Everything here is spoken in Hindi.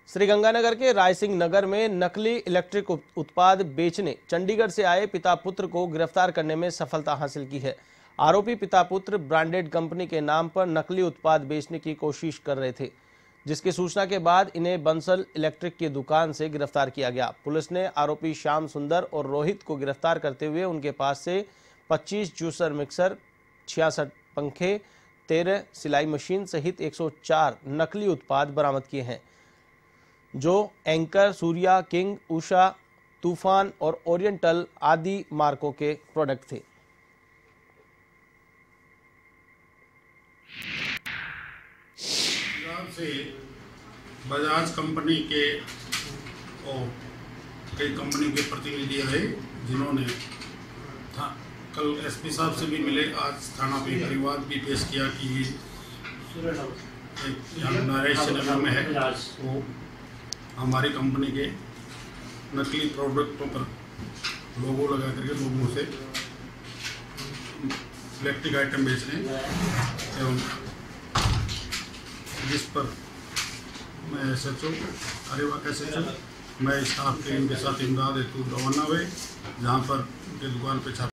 श्रीगंगानगर के रायसिंह नगर में नकली इलेक्ट्रिक उत्पाद बेचने चंडीगढ़ से आए पिता पुत्र को गिरफ्तार करने में सफलता हासिल की है। आरोपी पिता पुत्र ब्रांडेड कंपनी के नाम पर नकली उत्पाद बेचने की कोशिश कर रहे थे, जिसकी सूचना के बाद इन्हें बंसल इलेक्ट्रिक की दुकान से गिरफ्तार किया गया। पुलिस ने आरोपी श्याम सुंदर और रोहित को गिरफ्तार करते हुए उनके पास से 25 जूसर मिक्सर, 66 पंखे, 13 सिलाई मशीन सहित 104 नकली उत्पाद बरामद किए हैं, जो एंकर, सूर्या, किंग, उषा, तूफान और ओरिएंटल आदि मार्कों के प्रोडक्ट थे। से बजाज कंपनी के और कई कंपनी के प्रतिनिधि आए, जिन्होंने कल एसपी साहब से भी मिले। आज थाना पे परिवार भी पेश किया कि नारायण सिनेमा में है, वो हमारी कंपनी के नकली प्रोडक्टों पर लोगो लगा करके लोगों से इलेक्ट्रिक आइटम बेच रहे हैं, एवं जिस पर मैं SHO मैं स्टाफ के इनके साथ इमदाद हेतु रवाना हुए, जहाँ पर उनके दुकान पे छापा